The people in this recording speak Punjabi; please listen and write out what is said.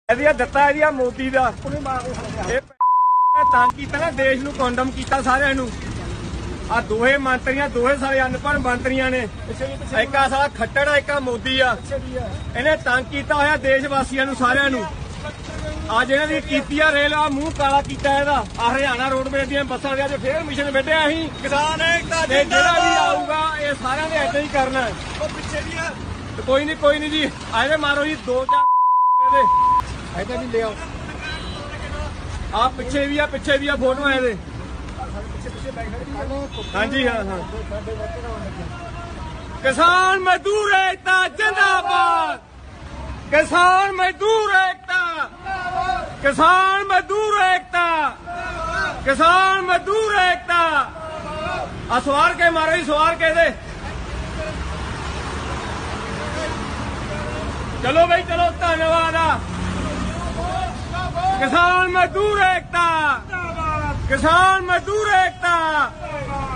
ਦਿੱਤਾ ਇਹਦੀਆਂ ਮੋਦੀ ਦਾ ਇਹ ਤੰਗ ਕੀਤਾ ਨਾ ਦੇਸ਼ ਨੂੰ ਕੰਡਮ ਕੀਤਾ ਸਾਰਿਆਂ ਨੂੰ ਆ ਦੋਹੇ ਮੰਤਰੀਆਂ ਦੋਹੇ ਸਾਰੇ ਅਨਪੜ੍ਹ ਮੰਤਰੀਆਂ ਨੇ ਇੱਕ ਆ ਸਾਲਾ ਖੱਟੜ ਆ ਇੱਕ ਆ ਮੋਦੀ ਆ ਇਹਨੇ ਤੰਗ ਕੀਤਾ ਹੋਇਆ ਦੇਸ਼ ਵਾਸੀਆਂ ਨੂੰ ਸਾਰਿਆਂ ਨੂੰ ਅੱਜ ਇਹਨਾਂ ਦੀ ਕੀਤੀ ਆ ਰੇਲ ਆ ਮੂੰਹ ਕਾਲਾ ਕੀਤਾ ਇਹਦਾ ਆ ਹਰਿਆਣਾ ਰੋਡਵੇਜ਼ ਦੀਆਂ ਬੱਸਾਂ ਦੇ ਅੱਜ ਫੇਰ ਮਿਸ਼ਨ ਵੱਢਿਆ ਅਸੀਂ ਕਿਸਾਨ ਏਕਤਾ ਜਿਹੜਾ ਵੀ ਆਊਗਾ ਇਹ ਸਾਰਿਆਂ ਨੇ ਏਦਾਂ ਹੀ ਕਰਨਾ ਉਹ ਪਿੱਛੇ ਵੀ ਆ ਕੋਈ ਨਹੀਂ ਜੀ ਆਏ ਮਾਰੋ ਜੀ 2-4 ਇਹਦੇ ਵੀ ਲਿਆਓ ਆ ਪਿੱਛੇ ਵੀ ਆ ਫੋਟੋ ਇਹਦੇ हाँ जी हाँ किसान मजदूर एकता जिंदाबाद किसान मजदूर एकता किसान मजदूर एकता किसान मजदूर एकता आ सवार के मारो ही सवार के दे चलो भाई चलो धन्यवाद किसान मजदूर एकता किसान मजदूर एकता